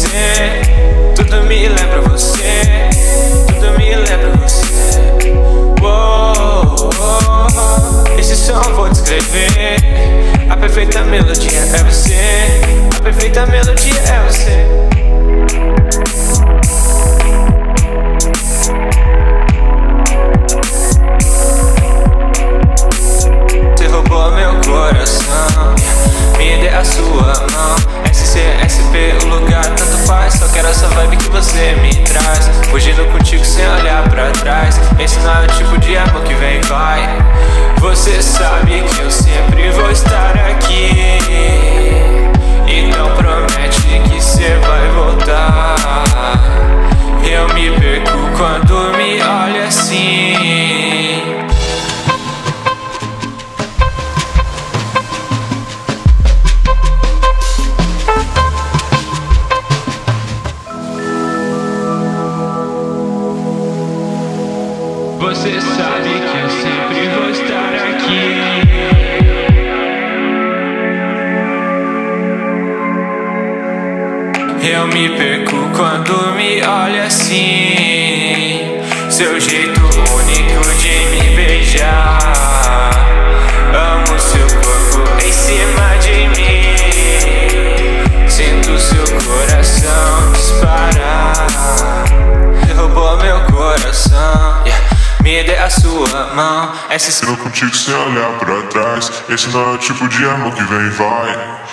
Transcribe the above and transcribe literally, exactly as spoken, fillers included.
você. Tudo me lembra você, tudo me lembra você. Uou, oh, esse som eu vou descrever. A perfeita melodia é você, a perfeita melodia é você. Você roubou meu coração, me dê a sua mão. S C S P, o lugar tanto faz, só quero essa vibe que você me traz. Fugindo contigo sem olhar pra trás. Esse não é o tipo de amor que vem e vai. Você sabe que eu sempre vou estar aqui, então promete que cê vai voltar. Eu me perco quando me olha assim. Você sabe que eu sempre vou estar aqui. Eu me perco quando me olha assim. Seu jeito único de me beijar. Amo seu corpo em cima de mim. Sinto seu coração disparar. Você roubou meu coração, yeah. Me dê a sua mão. Esse eu contigo sem olhar pra trás. Esse não é o tipo de amor que vem e vai.